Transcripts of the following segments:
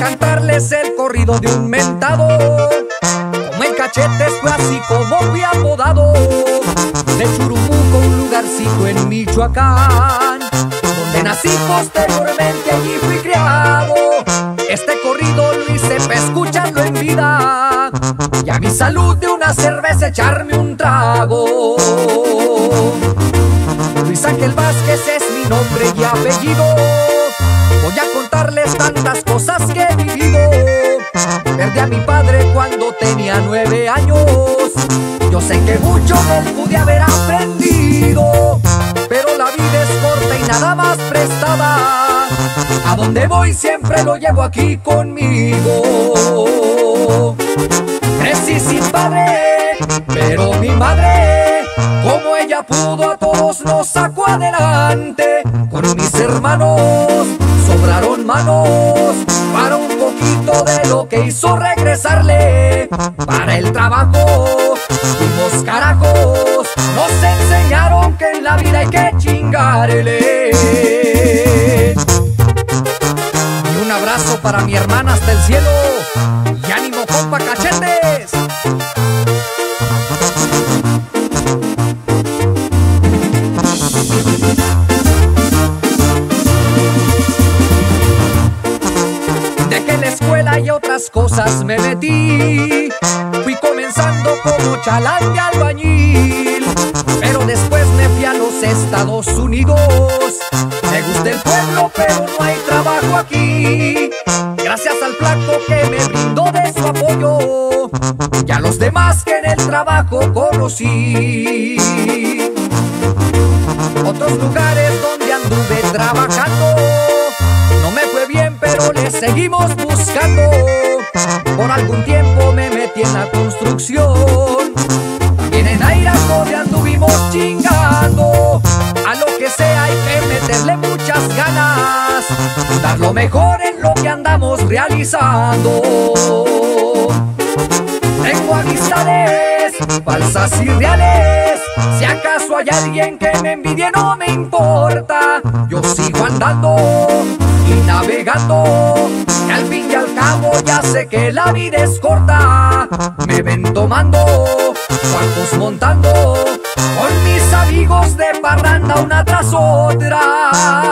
cantarles el corrido de un mentado. Como en Cachetes fue así como fui apodado. De Churumuco, un lugarcito en Michoacán, donde nací, posteriormente allí fui criado. Este corrido lo hice para escucharlo en vida y a mi salud de una cerveza echarme un trago. Luis Ángel Vázquez es mi nombre y apellido. Voy a contarles tantas cosas que he vivido. Perdí a mi padre cuando tenía 9 años. Yo sé que mucho de él pude haber aprendido, pero la vida es corta y nada más prestada. A donde voy siempre lo llevo aquí conmigo. Crecí sin padre, pero mi madre, como ella pudo, a todos nos sacó adelante. Con mis hermanos sobraron manos para un poquito de lo que hizo regresarle. Para el trabajo fuimos carajos, nos enseñaron que en la vida hay que chingarle. Y un abrazo para mi hermana hasta el cielo. Y ánimo, compa Cachetes. Dejé la escuela y otras cosas me metí. Fui comenzando como chalán de albañil, pero después me fui a los Estados Unidos. Me gusta el pueblo, pero no hay trabajo aquí. Gracias al flaco que me brindó de su apoyo y a los demás que en el trabajo conocí. Otros lugares donde anduve trabajando, no me fue bien, pero le seguimos buscando. Por algún tiempo me metí en la construcción. También en Airaco donde anduvimos chingando. A lo que sea hay que meterle muchas ganas, dar lo mejor en lo que andamos realizando. Tengo amistades falsas y reales. Si acaso hay alguien que me envidie, no me importa. Yo sigo andando y navegando, y al fin y al cabo ya sé que la vida es corta. Me ven tomando, cuartos montando, con mis amigos de parranda una tras otra.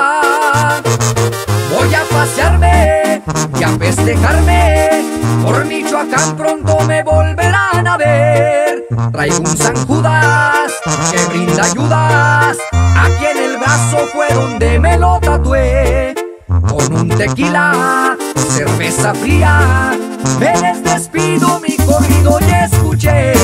Voy a pasearme y a festejarme, por Michoacán pronto me volverán a ver. Traigo un San Judas que brinda ayudas, aquí en el brazo fue donde me lo tatué. Con un tequila, cerveza fría, me les despido, mi corrido y escuché.